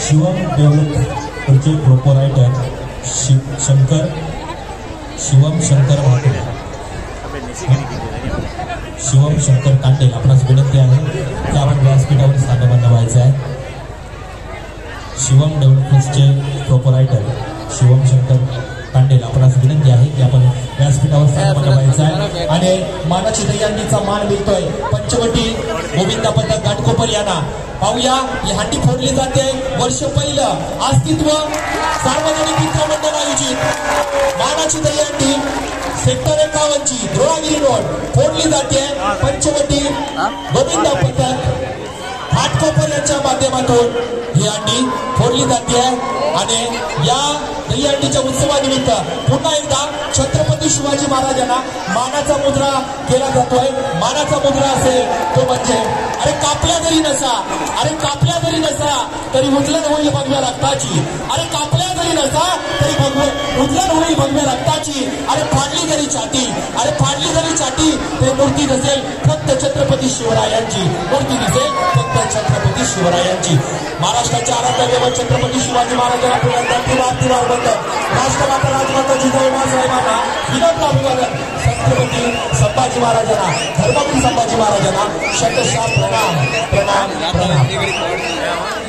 शिवम डेव्हलपरचे प्रोपरायटर शिवम शंकर भाटे, शिवम शंकर कांडेल आपणास विनंती आहे की आपण व्यासपीठावर स्थानबद्ध व्हायचं आहे. शिवम डेव्हलपर्सचे प्रोपरायटर शिवम शंकर कांडेल आपणास विनंती आहे की आपण व्यासपीठावर स्थानबद्ध व्हायचं आहे. आणि मानाची दहीहंडीचा मान मिळतोय पंचवटी गोविंदा पथक घाटकोपर यांना. पाहूया ही हंडी फोडली जाते. वर्ष पहिलं अस्तित्व सार्वजनिक मित्र मंडळ आयोजित मानाची दहीहंडी सेक्टर 51 ची द्रोणागिरी रोड फोडली जाते. पंचवटी गोविंदा पथक घाटकोपर यांच्या माध्यमातून ही हंडी फोडली जाते. आणि या दहीहंडीच्या उत्सवानिमित्त पुन्हा एकदा छत्रपती शिवाजी महाराजांना मानाचा मुद्रा केला जातोय. मानाचा मुद्रा असेल तो म्हणजे अरे कापल्या जरी नसा, अरे कापल्या जरी नसा तरी उजळण होईल भगव्या रक्ताची, अरे कापल्या जरी नसा तरी उजळण होईल भगव्या रक्ताची. अरे फाडली जरी छाती, अरे फाडली जरी छाती तरी मूर्ती दिसेल फक्त छत्रपती शिवरायांची, मूर्ती दिसेल फक्त छत्रपती शिवरायांची. महाराष्ट्राच्या आराध्य दैवत छत्रपती शिवाजी महाराजांना पुन्हा राष्ट्रमाता राजमाता जिजाऊ साहेबांना विनम्र अभिवादन. छत्रपती संभाजी महाराजांना, धर्मवीर संभाजी महाराजांना शतशः प्रणाम प्रणाम प्रणाम.